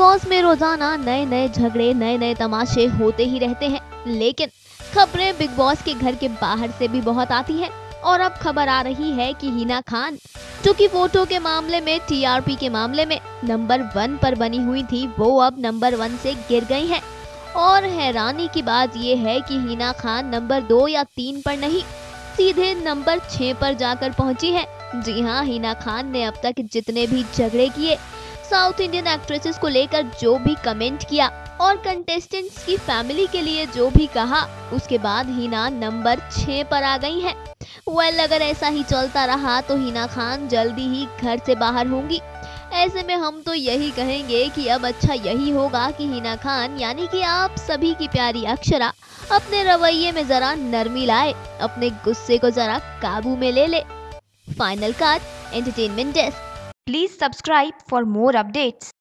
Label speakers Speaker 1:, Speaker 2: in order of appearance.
Speaker 1: Boss में रोजाना नए नए झगड़े, नए नए तमाशे होते ही रहते हैं, लेकिन खबरें बिग बॉस के घर के बाहर से भी बहुत आती हैं। और अब खबर आ रही है कि हिना खान, जो कि वोटों के मामले में, टीआरपी के मामले में नंबर 1 पर बनी हुई थी, वो अब नंबर 1 से गिर गई हैं। और हैरानी की बात यह है कि हिना खान नंबर 2 या 3 पर नहीं, सीधे नंबर 6 पर जाकर पहुंची है। जी हाँ, हिना खान ने अब तक जितने भी झगड़े किए, साउथ इंडियन एक्ट्रेसेस को लेकर जो भी कमेंट किया और कंटेस्टेंट्स की फैमिली के लिए जो भी कहा, उसके बाद हिना नंबर 6 पर आ गई हैं। अगर ऐसा ही चलता रहा तो हिना खान जल्दी ही घर से बाहर होंगी। ऐसे में हम तो यही कहेंगे कि अब अच्छा यही होगा कि हिना खान, यानी कि आप सभी की प्यारी अक्षरा, अपने रवैये में जरा नरमी लाए, अपने गुस्से को जरा काबू में ले ले। Final cut entertainment desk.
Speaker 2: Please subscribe for more updates.